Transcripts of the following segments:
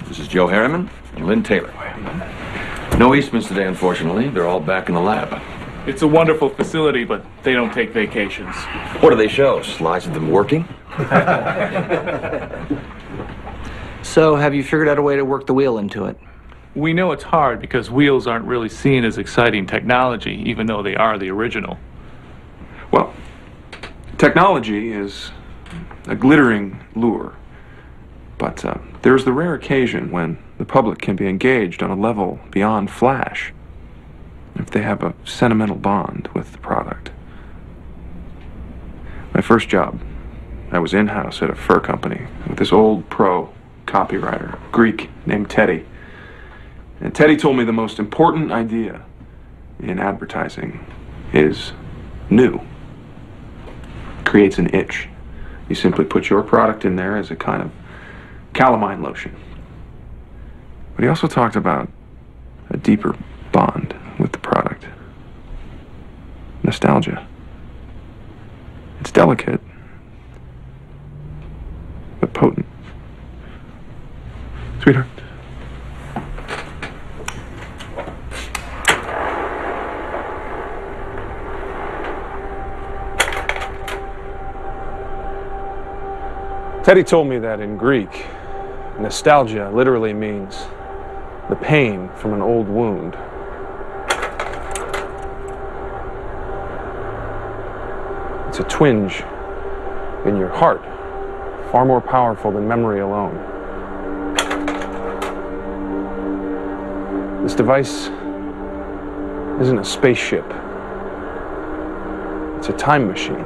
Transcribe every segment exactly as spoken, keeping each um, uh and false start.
This is Joe Harriman and Lynn Taylor. No Eastmans today, unfortunately. They're all back in the lab. It's a wonderful facility, but they don't take vacations. What do they show? Slides of them working? So, have you figured out a way to work the wheel into it? We know it's hard because wheels aren't really seen as exciting technology, even though they are the original. Well, technology is a glittering lure. But uh, there's the rare occasion when the public can be engaged on a level beyond flash if they have a sentimental bond with the product. My first job, I was in-house at a fur company with this old pro copywriter, Greek, named Teddy. And Teddy told me the most important idea in advertising is new. Creates an itch. You simply put your product in there as a kind of calamine lotion. But he also talked about a deeper bond with the product. Nostalgia. It's delicate, but potent. Sweetheart. Teddy told me that in Greek, nostalgia literally means the pain from an old wound. It's a twinge in your heart, far more powerful than memory alone. This device isn't a spaceship. It's a time machine.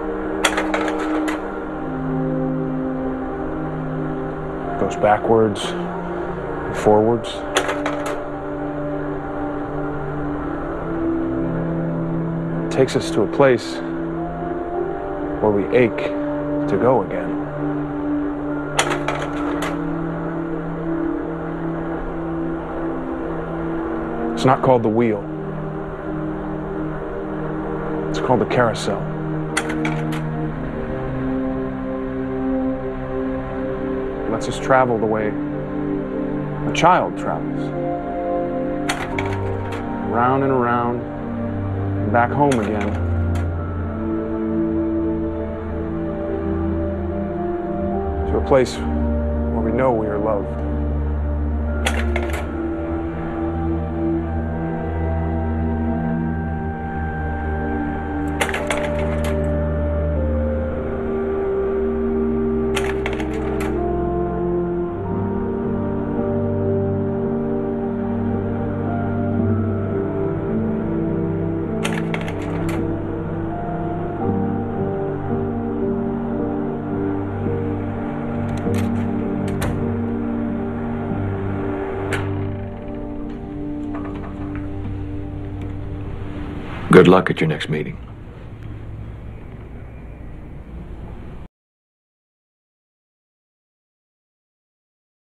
It goes backwards and forwards. It takes us to a place where we ache to go again. It's not called the wheel. It's called the carousel. It lets us travel the way a child travels. Round and around, and back home again. To a place where we know we are loved. Good luck at your next meeting.